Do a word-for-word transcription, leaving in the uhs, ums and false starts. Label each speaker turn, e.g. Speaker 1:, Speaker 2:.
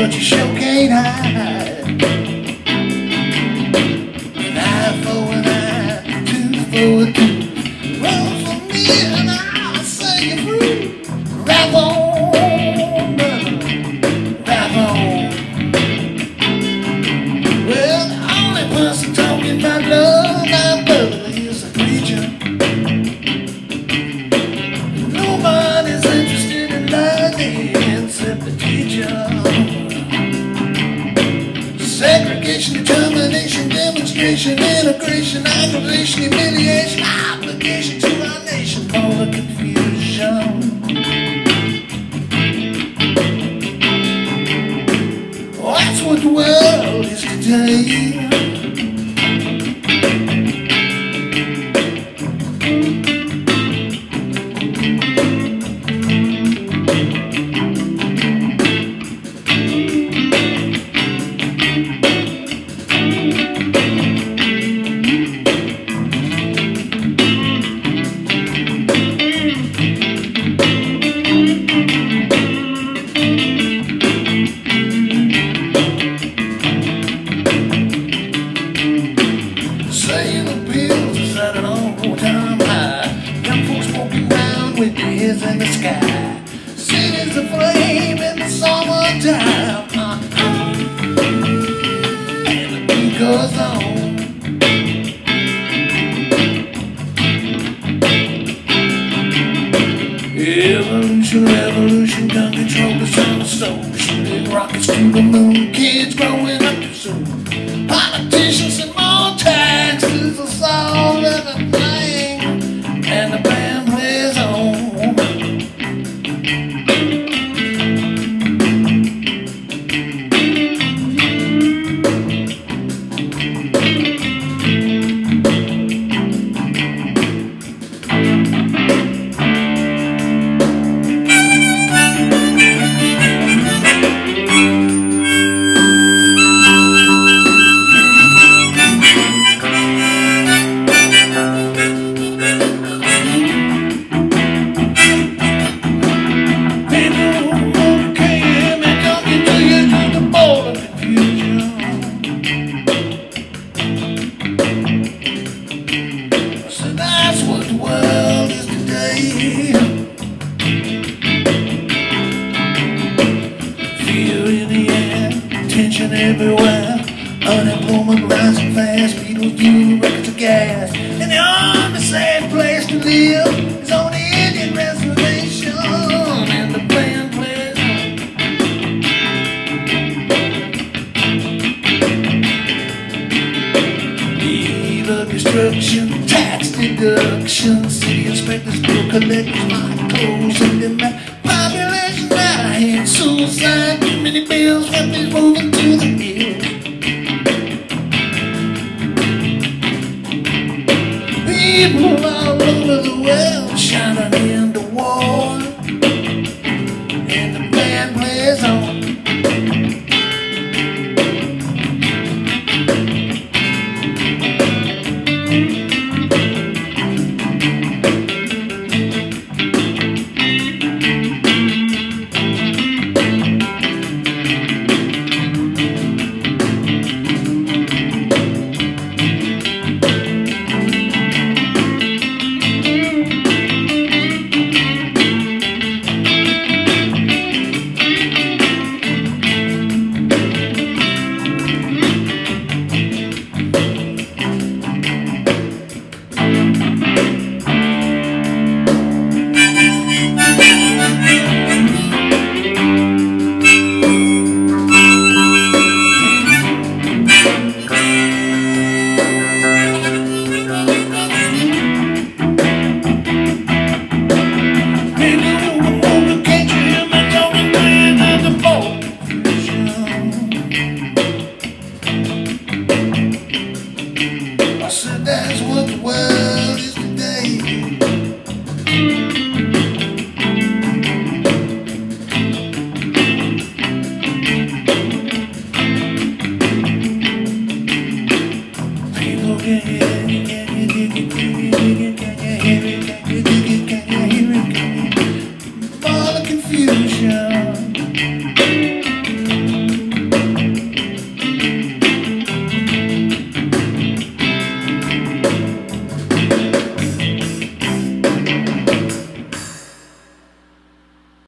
Speaker 1: but you sure can't hide. An eye for an eye, tooth for a tooth. Run for me and I'll set you free. Rap on, brother, rap on. Well, the only person talking about love, my brother, is a preacher. Nobody's interested in life except the teacher. Segregation, determination, demonstration, integration, aggravation, humiliation, obligation to our nation, all the confusion. Oh, that's what the world is today. With the hills in the sky, cities aflame in the summertime, uh-huh. And the beat goes on. Evolution, revolution, gun control is on the stove. Shooting rockets to the moon, kids growing up too soon. Politicians and more taxes will solve everything, and the band plays on. Tension everywhere, unemployment rising fast, people use records of gas, and the only safe place to live is on the Indian reservation, and the band plays on. Eve of destruction, tax deduction, city inspectors, bill collectors, my clothes, and the map. Population dying, suicide, too many bills, families moving to the hills. People all over the world shining in the war, and the band plays on. So that's what the world is today. People can hear, can you hear, can you hear, can you hear, can you hear,